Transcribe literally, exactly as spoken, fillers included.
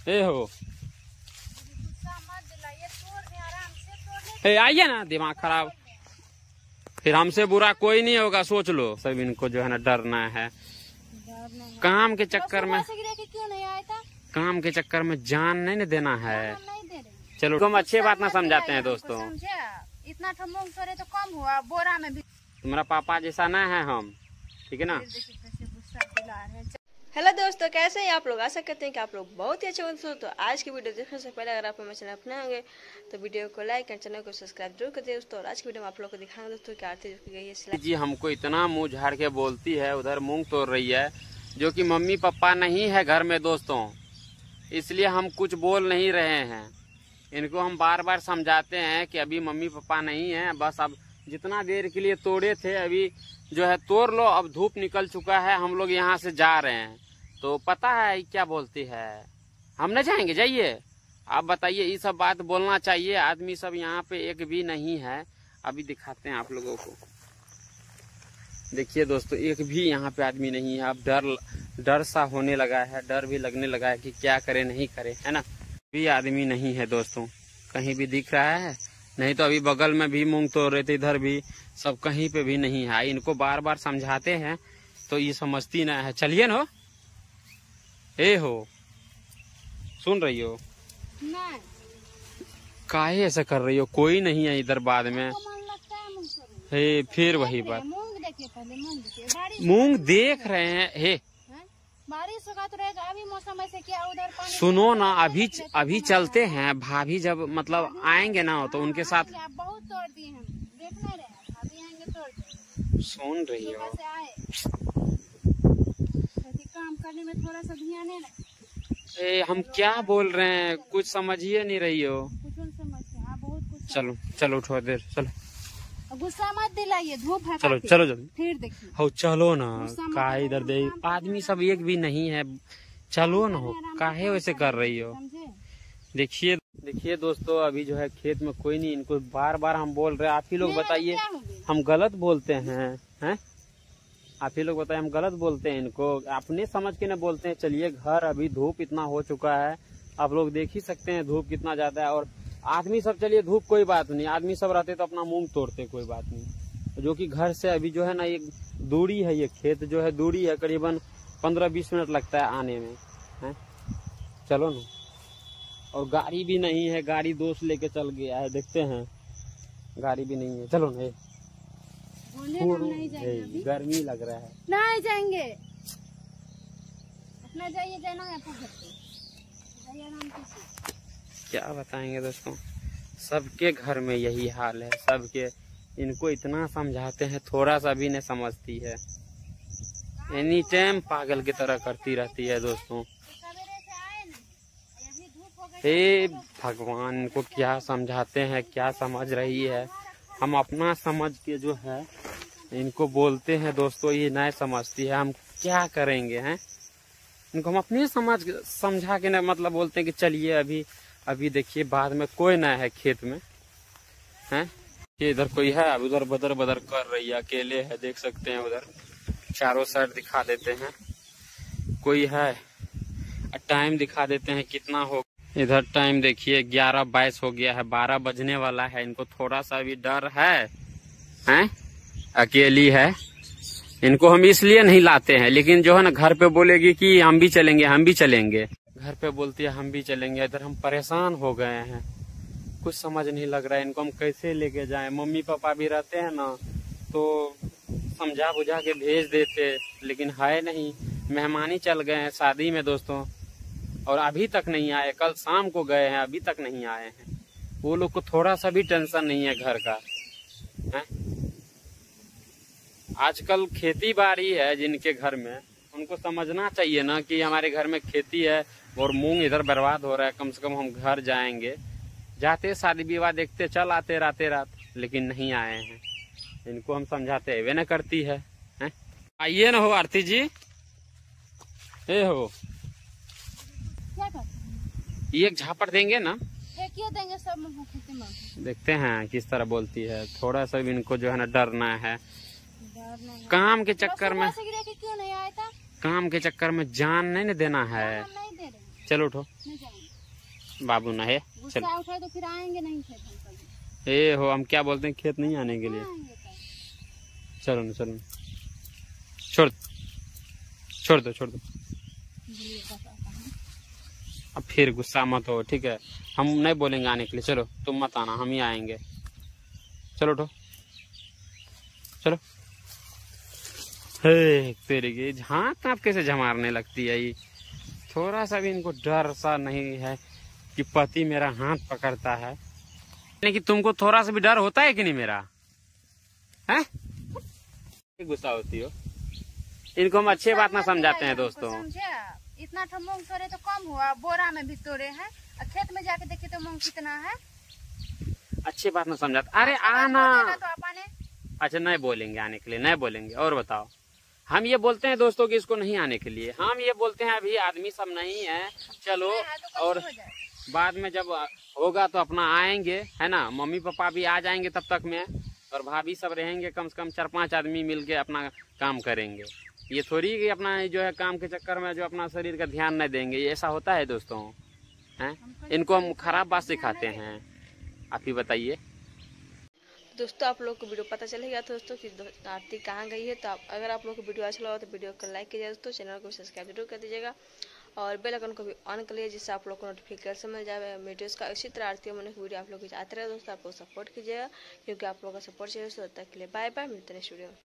ए हो आइए ना, दिमाग खराब। फिर हमसे बुरा कोई नहीं होगा, सोच लो। सब इनको जो है ना डरना है, काम के चक्कर में क्यों नहीं आया था? काम के चक्कर में जान नहीं न देना है। चलो तुम अच्छी बात ना समझाते हैं दोस्तों। इतना तो कम हुआ, बोरा में भी तुम्हारा पापा जैसा ना है हम, ठीक है ना। हेलो दोस्तों, कैसे हैं आप लोग? आशा करते हैं कि आप लोग बहुत ही अच्छे होंगे। तो आज की वीडियो देखने से पहले अगर आप हमारे चैनल अपने होंगे तो वीडियो को लाइक और चैनल को सब्सक्राइब जरूर कर दिए दोस्तों। और आज की वीडियो में आप लोग को दिखाएंगे दोस्तों कि आरती जो की गई है जी हमको इतना मुंह झाड़ के बोलती है, उधर मूंग तोड़ रही है, जो कि मम्मी पापा नहीं है घर में दोस्तों, इसलिए हम कुछ बोल नहीं रहे हैं। इनको हम बार बार समझाते हैं कि अभी मम्मी पापा नहीं है, बस अब जितना देर के लिए तोड़े थे अभी जो है तोड़ लो, अब धूप निकल चुका है, हम लोग यहाँ से जा रहे हैं। तो पता है क्या बोलती है, हम न जाएंगे, जाइए। आप बताइए, ये सब बात बोलना चाहिए? आदमी सब यहाँ पे एक भी नहीं है। अभी दिखाते हैं आप लोगों को, देखिए दोस्तों, एक भी यहाँ पे आदमी नहीं है। अब डर डर सा होने लगा है, डर भी लगने लगा है कि क्या करे नहीं करे, है ना। भी आदमी नहीं है दोस्तों, कहीं भी दिख रहा है नहीं। तो अभी बगल में भी मूंग तोड़ रहे थे, इधर भी, सब कहीं पे भी नहीं है। इनको बार बार समझाते हैं तो ये समझती ना है। चलिए ना, ए हो, सुन रही हो? नहीं। काहे ऐसा कर रही हो? कोई नहीं है इधर। बाद में हे फिर वही बात। मूंग देखिए, पहले मूंग देखिए। मूंग देख रहे हैं। हे बारिश होगा तो रहेगा, अभी मौसम ऐसे क्या उधर पानी। सुनो ना, अभी अभी चलते हैं। भाभी जब मतलब आएंगे ना तो उनके साथ बहुत तोड़ दिए हम, देख नहीं रहे, भाभी आएंगे तोड़ देंगे। सुन रही हो? काम करने में थोड़ा सा ध्यान है ना। ए, हम क्या बोल रहे हैं, कुछ समझिए नहीं रही हो। कुछ समझते हैं, बहुत कुछ। चलो चलो उठो देर, चलो। गुस्सा मत दिलाइए, धूप है। चलो चलो जल्दी, फिर देखिए। हो चलो ना, काहे इधर दे, आदमी सब एक भी नहीं है। चलो ना, हो काहे वैसे कर रही हो? देखिए देखिए दोस्तों, अभी जो है खेत में कोई नहीं। इनको बार बार हम बोल रहे हैं, आप ही लोग बताइए हम गलत बोलते हैं? हैं आप ही लोग बताइए हम गलत बोलते हैं? इनको अपने समझ के न बोलते हैं। चलिए घर, अभी धूप इतना हो चुका है, आप लोग देख ही सकते हैं धूप कितना ज्यादा है। और आदमी सब, चलिए धूप कोई बात नहीं, आदमी सब रहते तो अपना मूंग तोड़ते, कोई बात नहीं। जो कि घर से अभी जो है ना एक दूरी है, ये खेत जो है दूरी है, करीबन पंद्रह बीस मिनट लगता है आने में, है। चलो ना, और गाड़ी भी नहीं है, गाड़ी दोस्त लेके चल गया है, देखते हैं गाड़ी भी नहीं है। चलो ना, नहीं जाएंगे, गर्मी लग रहा है, नहीं जाएंगे, अपना जाइए, जाना है क्या बताएंगे दोस्तों। सबके घर में यही हाल है, सबके। इनको इतना समझाते हैं, थोड़ा सा भी नहीं समझती है, एनी टाइम पागल की तरह करती रहती है दोस्तों। हे भगवान, इनको क्या समझाते हैं, क्या समझ रही है। हम अपना समझ के जो है इनको बोलते हैं दोस्तों, ये नहीं समझती है। हम क्या करेंगे हैं? इनको हम अपने समझ समझा के ना मतलब बोलते हैं कि चलिए अभी अभी देखिए, बाद में कोई ना है खेत में, हैं। ये इधर कोई है, अब उधर बदर बदर कर रही है, अकेले है, देख सकते हैं। उधर चारों साइड दिखा देते हैं, कोई है। टाइम दिखा देते हैं कितना हो। इधर टाइम देखिए ग्यारह बाईस हो गया है, बारह बजने वाला है। इनको थोड़ा सा भी डर है, हैं? अकेली है, इनको हम इसलिए नहीं लाते हैं। लेकिन जो है ना घर पे बोलेगी कि हम भी चलेंगे, हम भी चलेंगे, घर पे बोलती है हम भी चलेंगे। इधर हम परेशान हो गए हैं, कुछ समझ नहीं लग रहा है इनको हम कैसे लेके जाएं। मम्मी पापा भी रहते हैं ना तो समझा बुझा के भेज देते, लेकिन है नहीं। मेहमानी चल गए हैं शादी में दोस्तों, और अभी तक नहीं आए। कल शाम को गए हैं, अभी तक नहीं आए हैं। वो लोग को थोड़ा सा भी टेंशन नहीं है घर का, है? आजकल खेती बाड़ी है जिनके घर में, उनको समझना चाहिए ना कि हमारे घर में खेती है और मूंग इधर बर्बाद हो रहा है। कम से कम हम घर जाएंगे, जाते शादी विवाह देखते चल आते राते रात, लेकिन नहीं आए हैं। इनको हम समझाते हुए न करती है, है? आइए ना हो आरती जी, ए हो, एक झापड़ देंगे ना, देंगे सब खेती में। देखते हैं किस तरह बोलती है। थोड़ा सा भी इनको जो है ना डरना है, काम के चक्कर में क्यों नहीं आया था? काम के चक्कर में जान नहीं न देना है। चलो उठो, नहीं जाएंगे। बाबू ना है, चलो। गुस्सा उठाए तो फिर आएंगे नहीं खेत हम कभी। ए हो, हम क्या बोलते हैं खेत नहीं आने के लिए। आएंगे कभी। चलो ना, चलो छोड़ छोड़ दो, छोड़ दो। अब फिर गुस्सा मत हो, ठीक है? हम नहीं बोलेंगे आने के लिए। चलो तुम मत आना, हम ही आएंगे। चलो उठो, चलो। हे तेरे के झाँक आप कैसे झमारने लगती है ये। थोड़ा सा भी इनको डर सा नहीं है कि पति मेरा हाथ पकड़ता है। लेकिन तुमको थोड़ा सा भी डर होता है कि नहीं मेरा, हैं? गुस्सा होती हो। इनको हम अच्छे बात ना समझाते हैं दोस्तों। समझे? इतना तो मूंग तोड़े तो कम हुआ, बोरा में भी तोड़े हैं, और खेत में जाके देखिए तो मूंग कितना है। अच्छी बात ना समझाते। अरे आना तो अपने। अच्छा नहीं बोलेंगे आने के लिए, नहीं बोलेंगे। और बताओ, हम ये बोलते हैं दोस्तों कि इसको नहीं आने के लिए। हम ये बोलते हैं अभी आदमी सब नहीं है, चलो। और बाद में जब होगा तो अपना आएंगे, है ना? मम्मी पापा भी आ जाएंगे तब तक में, और भाभी सब रहेंगे। कम से कम चार पांच आदमी मिलके अपना काम करेंगे। ये थोड़ी कि अपना जो है काम के चक्कर में जो अपना शरीर का ध्यान नहीं देंगे। ये ऐसा होता है दोस्तों, हैं? इनको हम खराब बात सिखाते हैं। आप ही बताइए दोस्तों। आप लोग को वीडियो पता चलेगा दोस्तों कि आरती कहाँ गई है। तो आप, अगर आप लोग को वीडियो अच्छा लगा तो वीडियो को लाइक कीजिएगा दोस्तों, चैनल को सब्सक्राइब जरूर कर दीजिएगा, और बेल आइकन को भी ऑन कर लीजिए, जिससे आप लोग को नोटिफिकेशन मिल जाए वीडियोस का। इसी तरह आरती मन की वीडियो आप लोग आते रहे दोस्तों। आप लोग सपोर्ट कीजिएगा, क्योंकि आप लोगों का सपोर्ट चाहिए। तब तक के लिए बाय बाय, मिलते हैं नेक्स्ट वीडियो में।